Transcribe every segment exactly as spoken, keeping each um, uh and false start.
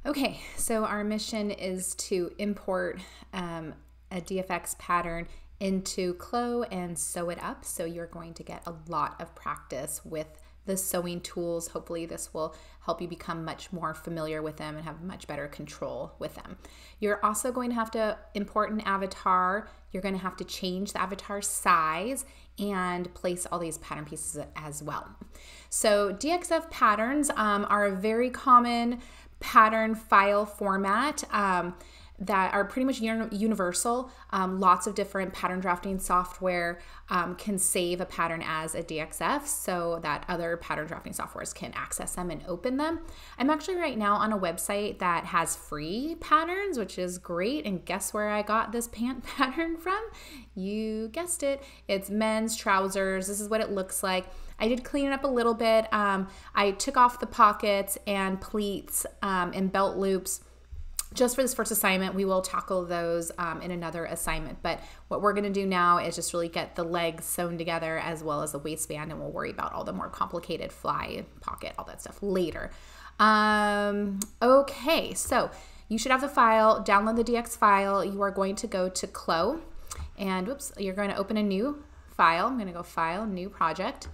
Okay, so our mission is to import um, a D X F pattern into C L O and sew it up. So you're going to get a lot of practice with the sewing tools. Hopefully this will help you become much more familiar with them and have much better control with them. You're also going to have to import an avatar. You're going to have to change the avatar size and place all these pattern pieces as well. So D X F patterns um, are a very common pattern file format um, that are pretty much universal. Um, lots of different pattern drafting software um, can save a pattern as a D X F so that other pattern drafting softwares can access them and open them. I'm actually right now on a website that has free patterns, which is great. And guess where I got this pant pattern from? You guessed it. It's men's trousers. This is what it looks like. I did clean it up a little bit. Um, I took off the pockets and pleats um, and belt loops. Just for this first assignment, we will tackle those um, in another assignment. But what we're going to do now is just really get the legs sewn together as well as the waistband, and we'll worry about all the more complicated fly, pocket, all that stuff later. Um, okay, so you should have the file. Download the D X file. You are going to go to C L O, and whoops, you're going to open a new file. I'm going to go File, New Project.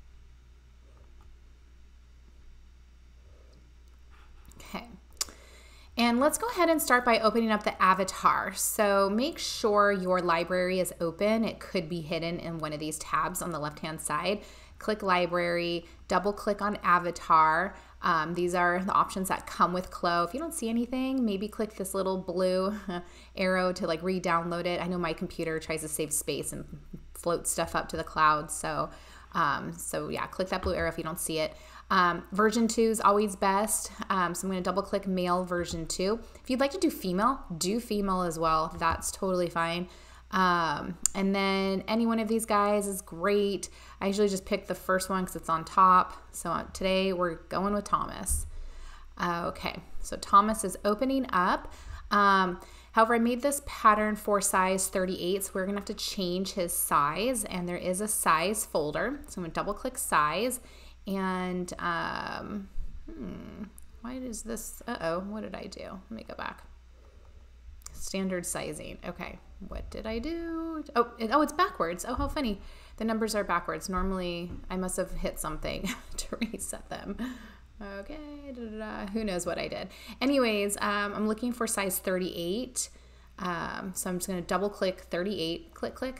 Okay. And let's go ahead and start by opening up the avatar. So make sure your library is open. It could be hidden in one of these tabs on the left-hand side. Click Library, double click on Avatar. Um, these are the options that come with C L O. If you don't see anything, maybe click this little blue arrow to like re-download it. I know my computer tries to save space and float stuff up to the cloud. So, um, so yeah, click that blue arrow if you don't see it. Um, version two is always best. Um, so I'm going to double click male version two. If you'd like to do female, do female as well. That's totally fine. Um, and then any one of these guys is great. I usually just pick the first one because it's on top. So today we're going with Thomas. Uh, okay, so Thomas is opening up. Um, however, I made this pattern for size thirty-eight, so we're going to have to change his size. And there is a size folder. So I'm going to double click size. And, um, hmm, why is this, uh-oh, what did I do? Let me go back. Standard sizing. Okay, what did I do? Oh, it, oh, it's backwards. Oh, how funny. The numbers are backwards. Normally, I must have hit something to reset them. Okay, da, da, da. Who knows what I did. Anyways, um, I'm looking for size thirty-eight. Um, so I'm just going to double click thirty-eight, click, click.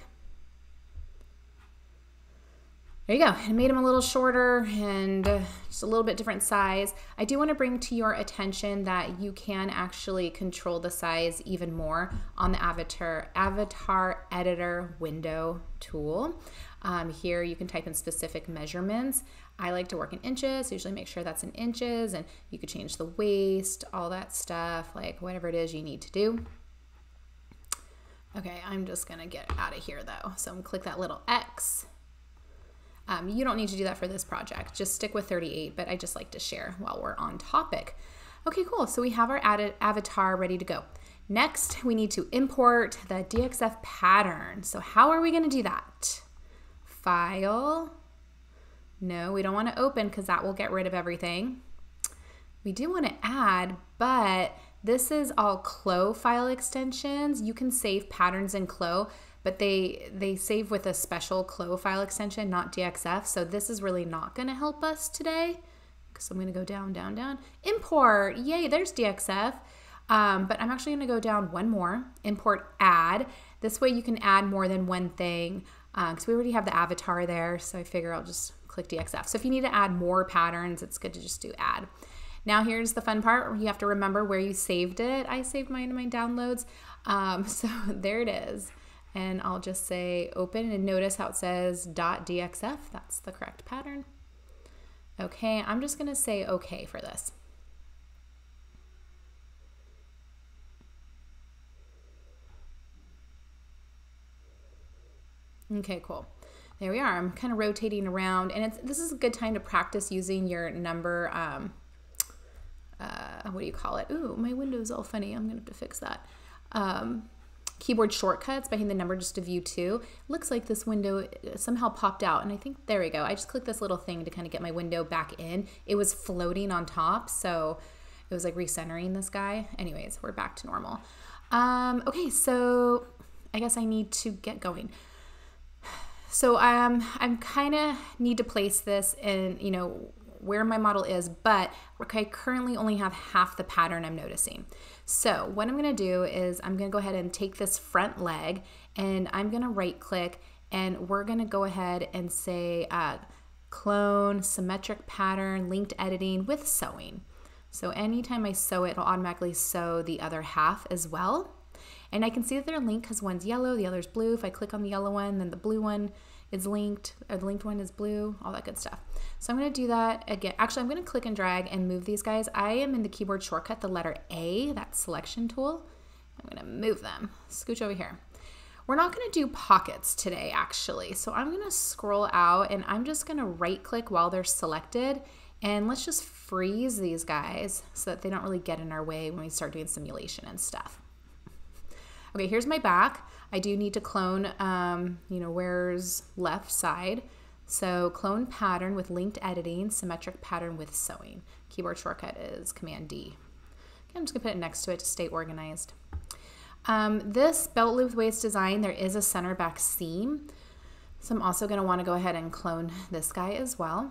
There you go. I made him a little shorter and uh, just a little bit different size. I do want to bring to your attention that you can actually control the size even more on the avatar, avatar editor window tool. Um, here you can type in specific measurements. I like to work in inches, so usually make sure that's in inches, and you could change the waist, all that stuff, like whatever it is you need to do. Okay, I'm just gonna get out of here though. So I'm gonna click that little X. Um, you don't need to do that for this project. Just stick with thirty-eight, but I just like to share while we're on topic. Okay, cool. So we have our added avatar ready to go. Next, we need to import the D X F pattern. So how are we going to do that? File. No, we don't want to open because that will get rid of everything. We do want to add, but this is all C L O file extensions. You can save patterns in C L O, but they they save with a special C L O file extension, not D X F. So this is really not going to help us today. So I'm going to go down, down, down. Import. Yay, there's D X F. Um, but I'm actually going to go down one more. Import add. This way you can add more than one thing because uh, we already have the avatar there. So I figure I'll just click D X F. So if you need to add more patterns, it's good to just do add. Now here's the fun part where you have to remember where you saved it. I saved mine in my downloads. Um, so there it is. And I'll just say open and notice how it says .dxf. That's the correct pattern. Okay, I'm just gonna say okay for this. Okay, cool. There we are. I'm kind of rotating around, and it's, this is a good time to practice using your number, um, uh, what do you call it? Ooh, my window's all funny. I'm gonna have to fix that. Um, keyboard shortcuts by hitting the number just to view two. Looks like this window somehow popped out, and I think, there we go. I just clicked this little thing to kind of get my window back in. It was floating on top, so it it was like recentering this guy. Anyways, we're back to normal. Um, okay, so I guess I need to get going. So um, I'm kind of need to place this in, you know, where my model is, but I currently only have half the pattern I'm noticing. So what I'm going to do is I'm going to go ahead and take this front leg and I'm going to right click and we're going to go ahead and say uh, clone, symmetric pattern, linked editing with sewing. So anytime I sew it, it'll automatically sew the other half as well. And I can see that they're linked because one's yellow, the other's blue. If I click on the yellow one, then the blue one is linked, or the linked one is blue, all that good stuff. So I'm going to do that again. Actually, I'm going to click and drag and move these guys. I am in the keyboard shortcut, the letter A, that selection tool. I'm going to move them, scooch over here. We're not going to do pockets today, actually. So I'm going to scroll out and I'm just going to right click while they're selected. And let's just freeze these guys so that they don't really get in our way when we start doing simulation and stuff. Okay, here's my back. I do need to clone, um, you know, where's left side. So clone pattern with linked editing, symmetric pattern with sewing. Keyboard shortcut is Command D. Okay, I'm just gonna put it next to it to stay organized. Um, this belt loop waist design, there is a center back seam. So I'm also gonna wanna go ahead and clone this guy as well.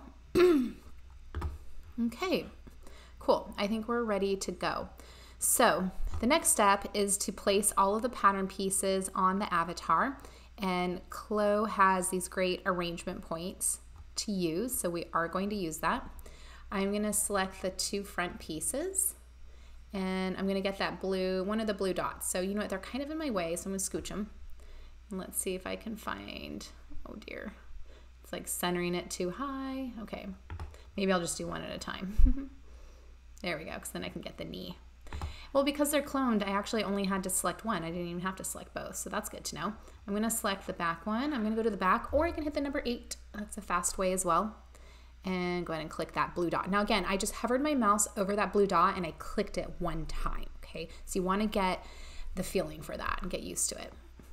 Okay, cool. I think we're ready to go. So the next step is to place all of the pattern pieces on the avatar, and C L O has these great arrangement points to use, so we are going to use that. I'm going to select the two front pieces and I'm going to get that blue, one of the blue dots. So you know what, they're kind of in my way, so I'm going to scooch them. And let's see if I can find, oh dear, it's like centering it too high. Okay, maybe I'll just do one at a time. There we go, because then I can get the knee. Well, because they're cloned, I actually only had to select one. I didn't even have to select both, so that's good to know. I'm going to select the back one. I'm going to go to the back, or I can hit the number eight. That's a fast way as well. And go ahead and click that blue dot. Now again, I just hovered my mouse over that blue dot and I clicked it one time, okay? So you want to get the feeling for that and get used to it.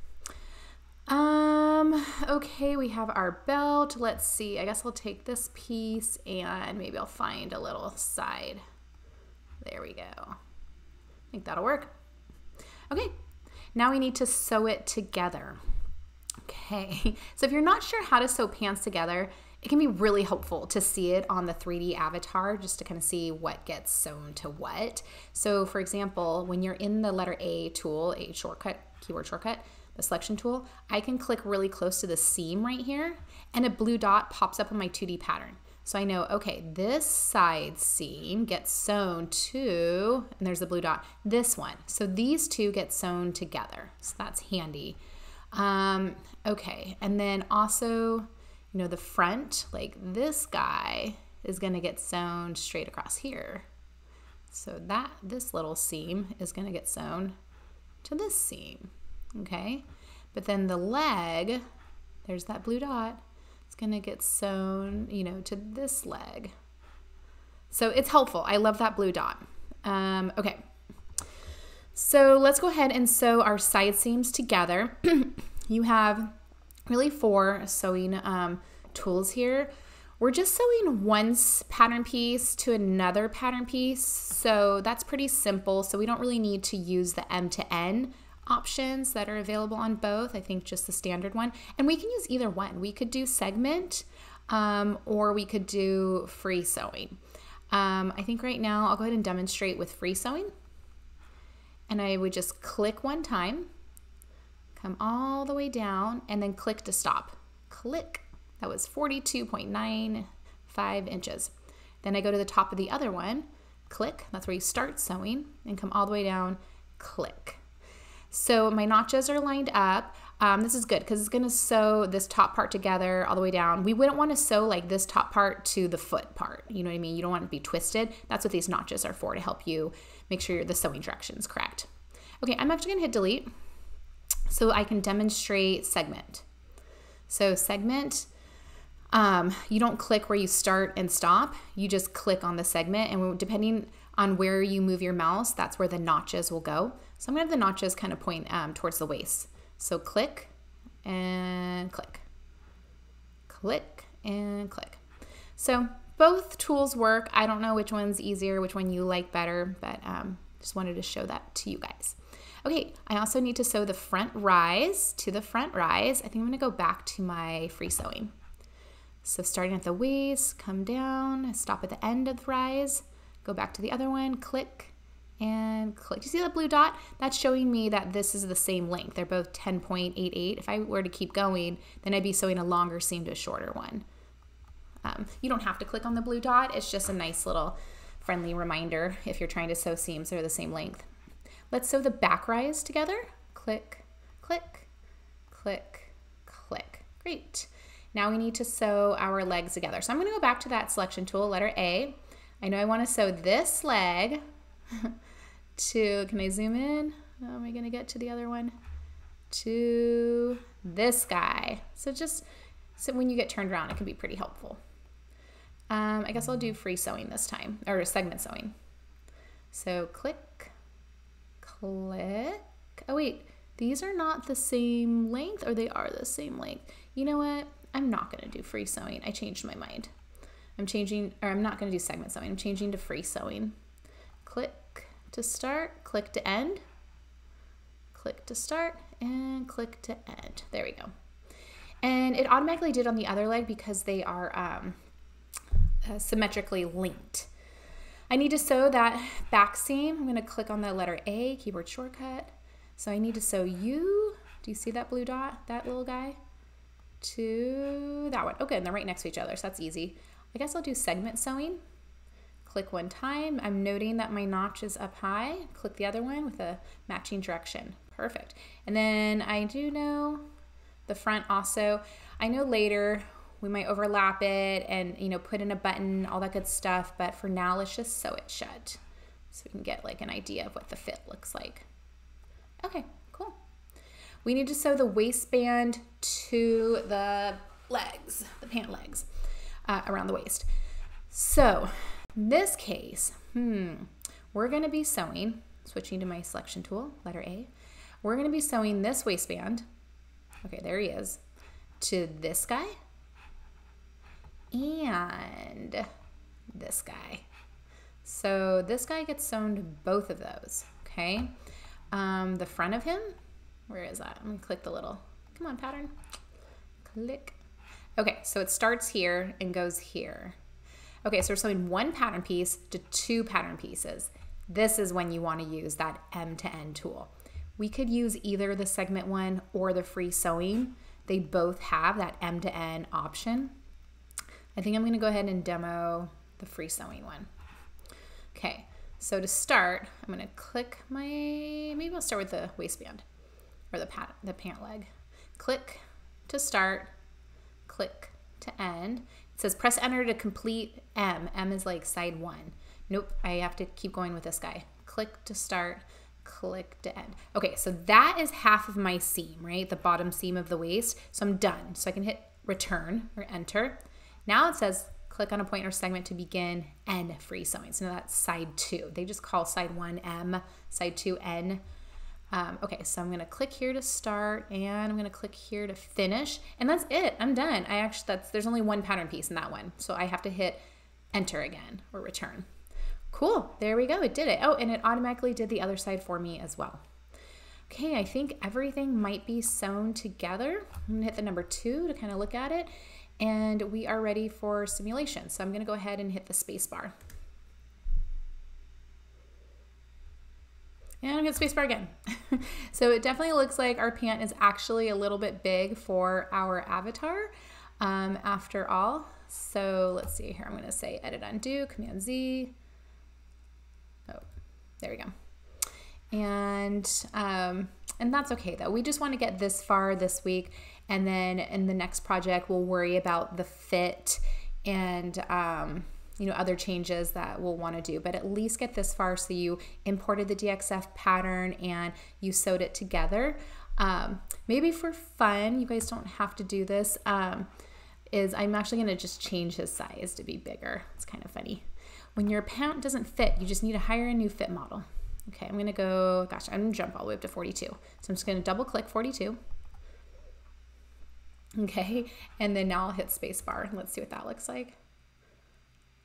Um, okay, we have our belt. Let's see, I guess I'll take this piece and maybe I'll find a little side. There we go. I think that'll work. Okay, now we need to sew it together. Okay, so if you're not sure how to sew pants together, it can be really helpful to see it on the three D avatar just to kind of see what gets sewn to what. So for example, when you're in the letter A tool, A shortcut, keyboard shortcut, the selection tool, I can click really close to the seam right here and a blue dot pops up in my two D pattern. So I know, okay, this side seam gets sewn to, and there's the blue dot, this one. So these two get sewn together. So that's handy. Um, okay, and then also, you know, the front, like this guy is gonna get sewn straight across here. So that, this little seam is gonna get sewn to this seam, okay? But then the leg, there's that blue dot, it's gonna get sewn, you know, to this leg. So it's helpful. I love that blue dot. Um, okay, so let's go ahead and sew our side seams together. You have really four sewing um, tools here. We're just sewing one pattern piece to another pattern piece, so that's pretty simple. So we don't really need to use the M to N options that are available on both. I think just the standard one, and we can use either one. We could do segment um, or we could do free sewing. Um, I think right now I'll go ahead and demonstrate with free sewing, and I would just click one time, come all the way down, and then click to stop. Click. That was forty-two point nine five inches. Then I go to the top of the other one, click, that's where you start sewing, and come all the way down, click. So my notches are lined up. Um, this is good because it's gonna sew this top part together all the way down. We wouldn't wanna sew like this top part to the foot part. You know what I mean? You don't want it to be twisted. That's what these notches are for, to help you make sure the sewing direction is correct. Okay, I'm actually gonna hit delete so I can demonstrate segment. So segment, um, you don't click where you start and stop. You just click on the segment, and depending on where you move your mouse, that's where the notches will go. So I'm gonna have the notches kind of point um, towards the waist. So click and click, click and click. So both tools work. I don't know which one's easier, which one you like better, but um, just wanted to show that to you guys. Okay, I also need to sew the front rise to the front rise. I think I'm gonna go back to my free sewing. So starting at the waist, come down, stop at the end of the rise, go back to the other one, click and click. Do you see that blue dot? That's showing me that this is the same length. They're both ten point eight eight. If I were to keep going, then I'd be sewing a longer seam to a shorter one. Um, you don't have to click on the blue dot. It's just a nice little friendly reminder if you're trying to sew seams that are the same length. Let's sew the back rise together. Click, click, click, click. Great. Now we need to sew our legs together. So I'm gonna go back to that selection tool, letter A. I know I wanna sew this leg to, can I zoom in? Oh, am I gonna get to the other one? To this guy. So just, so when you get turned around, it can be pretty helpful. Um, I guess I'll do free sewing this time, or segment sewing. So click, click. Oh wait, these are not the same length, or they are the same length. You know what? I'm not gonna do free sewing. I changed my mind. I'm changing, or I'm not gonna do segment sewing. I'm changing to free sewing. Click to start, click to end, click to start, and click to end. There we go. And it automatically did on the other leg because they are um, uh, symmetrically linked. I need to sew that back seam. I'm gonna click on the letter A, keyboard shortcut. So I need to sew U. Do you see that blue dot, that little guy? To that one. Okay, and they're right next to each other, so that's easy. I guess I'll do segment sewing. Click one time. I'm noting that my notch is up high. Click the other one with a matching direction. Perfect. And then I do know the front also. I know later we might overlap it and, you know, put in a button, all that good stuff, but for now let's just sew it shut so we can get like an idea of what the fit looks like. Okay, cool. We need to sew the waistband to the legs, the pant legs, uh, around the waist. So in this case, hmm, we're gonna be sewing, switching to my selection tool, letter A, we're gonna be sewing this waistband, okay, there he is, to this guy and this guy. So this guy gets sewn to both of those, okay? Um, the front of him, where is that? I'm gonna click the little, come on pattern, click. Okay, so it starts here and goes here. Okay, so we're sewing one pattern piece to two pattern pieces. This is when you wanna use that M to N tool. We could use either the segment one or the free sewing. They both have that M to N option. I think I'm gonna go ahead and demo the free sewing one. Okay, so to start, I'm gonna click my, maybe I'll start with the waistband or the, pat, the pant leg. Click to start, click to end. It says press enter to complete M. M is like side one. Nope, I have to keep going with this guy. Click to start, click to end. Okay, so that is half of my seam, right? The bottom seam of the waist. So I'm done. So I can hit return or enter. Now it says click on a point or segment to begin N free sewing. So now that's side two. They just call side one M, side two N. Um, okay, so I'm gonna click here to start and I'm gonna click here to finish, and that's it, I'm done. I actually, that's, there's only one pattern piece in that one, so I have to hit enter again or return. Cool, there we go, it did it. Oh, and it automatically did the other side for me as well. Okay, I think everything might be sewn together. I'm gonna hit the number two to kind of look at it, and we are ready for simulation. So I'm gonna go ahead and hit the space bar. And I'm gonna space bar again. So it definitely looks like our pant is actually a little bit big for our avatar um, after all. So let's see here, I'm gonna say edit undo, command Z. Oh, there we go. And, um, and that's okay though. We just wanna get this far this week, and then in the next project, we'll worry about the fit and um, you know, other changes that we'll want to do, but at least get this far so you imported the D X F pattern and you sewed it together. Um, maybe for fun, you guys don't have to do this, um, is I'm actually going to just change his size to be bigger. It's kind of funny. When your pant doesn't fit, you just need to hire a new fit model. Okay, I'm going to go, gosh, I'm going to jump all the way up to forty-two. So I'm just going to double click forty-two. Okay, and then now I'll hit space bar. Let's see what that looks like.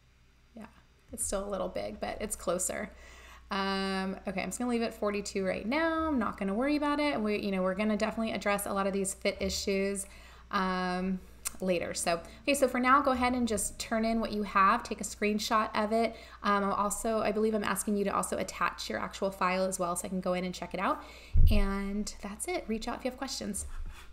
It's still a little big, but it's closer. Um, okay, I'm just gonna leave it forty-two right now. I'm not gonna worry about it. We, you know, we're gonna definitely address a lot of these fit issues um, later. So, okay, so for now, go ahead and just turn in what you have. Take a screenshot of it. Um, I'll also, I believe I'm asking you to also attach your actual file as well, so I can go in and check it out. And that's it. Reach out if you have questions.